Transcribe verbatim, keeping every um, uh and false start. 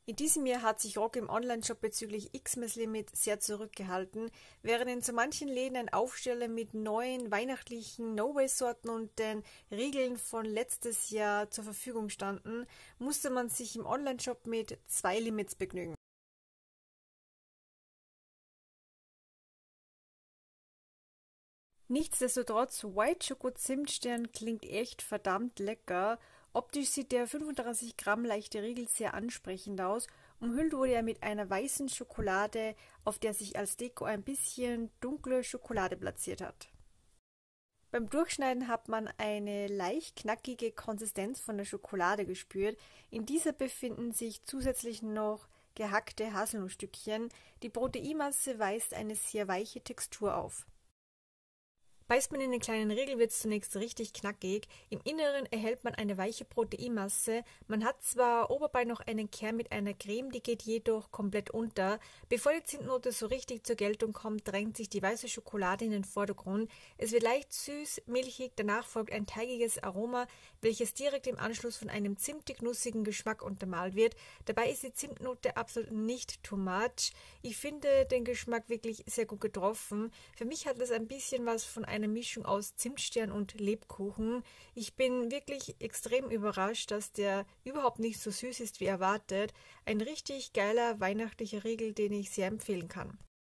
In diesem Jahr hat sich Rock im Onlineshop bezüglich Xmas Limit sehr zurückgehalten, während in so manchen Läden ein Aufsteller mit neuen weihnachtlichen No-Way-Sorten und den Riegeln von letztes Jahr zur Verfügung standen, musste man sich im Onlineshop mit zwei Limits begnügen. Nichtsdestotrotz, White Choco Zimtstern klingt echt verdammt lecker. Optisch sieht der fünfunddreißig Gramm leichte Riegel sehr ansprechend aus. Umhüllt wurde er mit einer weißen Schokolade, auf der sich als Deko ein bisschen dunkle Schokolade platziert hat. Beim Durchschneiden hat man eine leicht knackige Konsistenz von der Schokolade gespürt. In dieser befinden sich zusätzlich noch gehackte Haselnussstückchen. Die Proteinmasse weist eine sehr weiche Textur auf. Beißt man in den kleinen Riegel, wird es zunächst richtig knackig. Im Inneren erhält man eine weiche Proteinmasse. Man hat zwar oberbei noch einen Kern mit einer Creme, die geht jedoch komplett unter. Bevor die Zimtnote so richtig zur Geltung kommt, drängt sich die weiße Schokolade in den Vordergrund. Es wird leicht süß, milchig, danach folgt ein teigiges Aroma, welches direkt im Anschluss von einem zimtig-nussigen Geschmack untermalt wird. Dabei ist die Zimtnote absolut nicht too much. Ich finde den Geschmack wirklich sehr gut getroffen. Für mich hat es ein bisschen was von eine Mischung aus Zimtstern und Lebkuchen. Ich bin wirklich extrem überrascht, dass der überhaupt nicht so süß ist wie erwartet. Ein richtig geiler weihnachtlicher Riegel, den ich sehr empfehlen kann.